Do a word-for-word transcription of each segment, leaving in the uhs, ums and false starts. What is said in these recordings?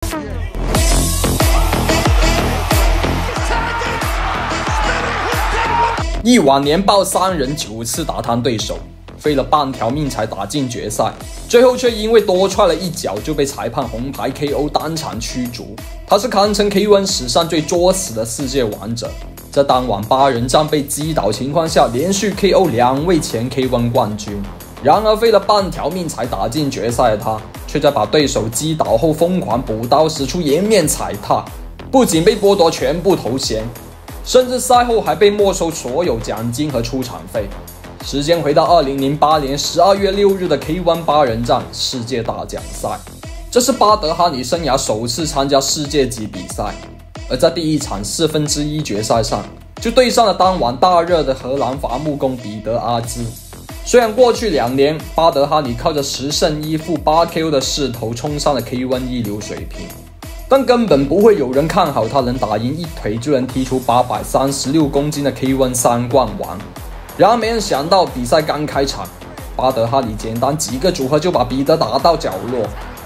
一晚连爆三人，九次打瘫对手，费了半条命才打进决赛，最后却因为多踹了一脚就被裁判红牌 K O 单场驱逐。他是堪称 K 一 史上最作死的世界王者，在当晚八人战被击倒情况下，连续 K O 两位前 K 一 冠军。然而费了半条命才打进决赛的他，却在把对手击倒后疯狂补刀，使出颜面踩踏，不仅被剥夺全部头衔，甚至赛后还被没收所有奖金和出场费。时间回到二零零八年十二月六日的 K 一 八人战世界大奖赛，这是巴德哈里生涯首次参加世界级比赛，而在第一场四分之一决赛上，就对上了当晚大热的荷兰伐木工彼得阿兹。虽然过去两年巴德哈里靠着十胜一负八 K O 的势头冲上了 K 一 一流水平，但根本不会有人看好他能打赢一腿就能踢出八百三十六公斤的 K 一 三冠王。然而没人想到，比赛刚开场，巴德哈里简单几个组合就把彼得打到角落，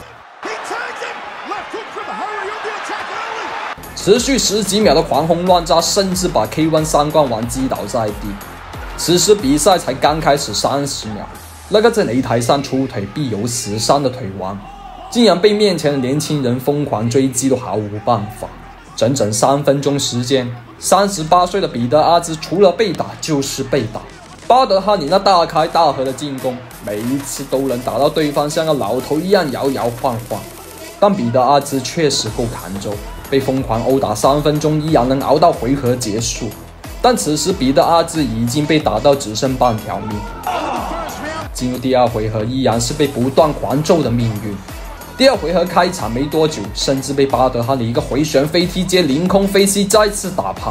持续十几秒的狂轰乱炸，甚至把 K 一 三冠王击倒在地。此时比赛才刚开始三十秒，那个在擂台上出腿必有死伤的腿王，竟然被面前的年轻人疯狂追击都毫无办法。整整三分钟时间，三十八岁的彼得阿兹除了被打就是被打。巴德哈里那大开大合的进攻，每一次都能打到对方像个老头一样摇摇晃晃。但彼得阿兹确实够扛揍，被疯狂殴打三分钟依然能熬到回合结束。但此时彼得阿兹已经被打到只剩半条命。进入第二回合依然是被不断狂揍的命运。第二回合开场没多久，甚至被巴德哈里一个回旋飞踢接凌空飞膝再次打趴。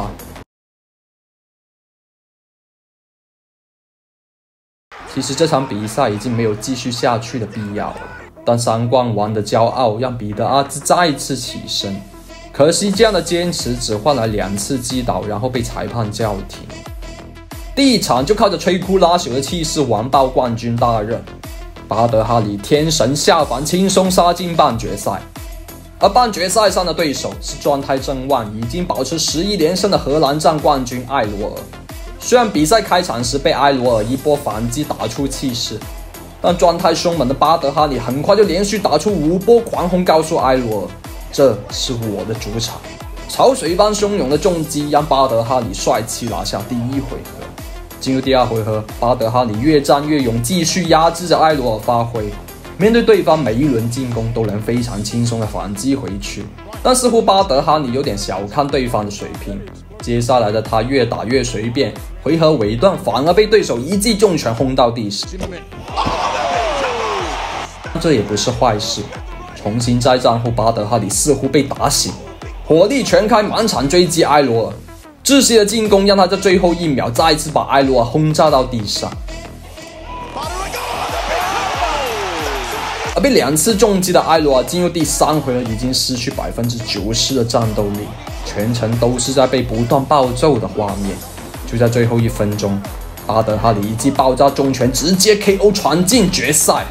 其实这场比赛已经没有继续下去的必要了，但三冠王的骄傲让彼得阿兹再一次起身。可惜这样的坚持只换来两次击倒，然后被裁判叫停。第一场就靠着摧枯拉朽的气势完爆冠军大热，巴德哈里天神下凡，轻松杀进半决赛。而半决赛上的对手是状态正旺、已经保持十一连胜的荷兰站冠军埃罗尔。虽然比赛开场时被埃罗尔一波反击打出气势，但状态凶猛的巴德哈里很快就连续打出五波狂轰，告诉埃罗尔，这是我的主场。潮水般汹涌的重击让巴德哈里帅气拿下第一回合。进入第二回合，巴德哈里越战越勇，继续压制着埃罗尔发挥。面对对方每一轮进攻都能非常轻松的反击回去，但似乎巴德哈里有点小看对方的水平。接下来的他越打越随便，回合尾段反而被对手一记重拳轰到地上。这也不是坏事。重新再战后，巴德哈里似乎被打醒，火力全开，满场追击埃罗尔。窒息的进攻让他在最后一秒再次把埃罗尔轰炸到地上。而被两次重击的埃罗尔进入第三回合已经失去百分之九十的战斗力，全程都是在被不断暴揍的画面。就在最后一分钟，巴德哈里一记爆炸重拳直接 K O 闯进决赛。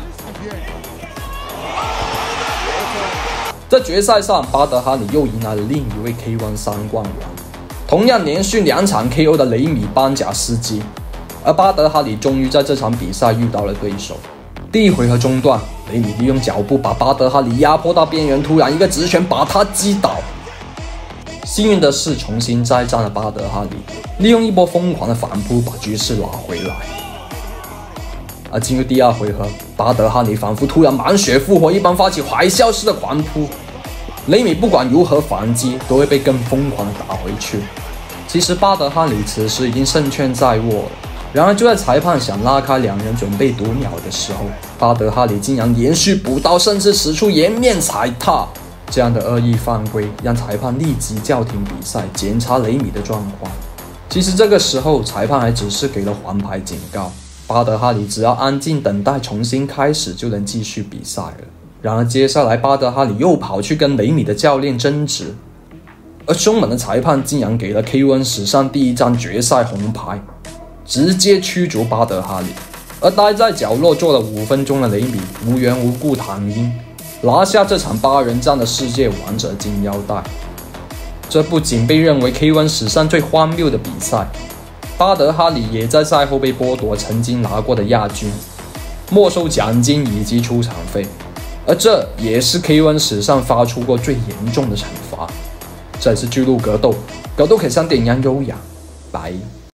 在决赛上，巴德哈里又迎来了另一位 K 一 三冠王，同样连续两场 K O 的雷米班贾斯基。而巴德哈里终于在这场比赛遇到了对手。第一回合中段，雷米利用脚步把巴德哈里压迫到边缘，突然一个直拳把他击倒。幸运的是，重新再战的巴德哈里利用一波疯狂的反扑把局势拿回来。而进入第二回合，巴德哈里仿佛突然满血复活一般发起海啸式的狂扑，雷米不管如何反击都会被更疯狂的打回去。其实巴德哈里此时已经胜券在握了，然而就在裁判想拉开两人准备读秒的时候，巴德哈里竟然连续补刀，甚至使出颜面踩踏。这样的恶意犯规让裁判立即叫停比赛，检查雷米的状况。其实这个时候裁判还只是给了黄牌警告，巴德哈里只要安静等待重新开始就能继续比赛了。然而接下来巴德哈里又跑去跟雷米的教练争执，而凶猛的裁判竟然给了 K 一 史上第一张决赛红牌，直接驱逐巴德哈里。而待在角落坐了五分钟的雷米无缘无故躺赢， 拿下这场八人战的世界王者金腰带。这不仅被认为 K 一 史上最荒谬的比赛，巴德哈里也在赛后被剥夺曾经拿过的亚军、没收奖金以及出场费，而这也是 K 一 史上发出过最严重的惩罚。这里是巨鹿格斗，格斗可以像电一样优雅、白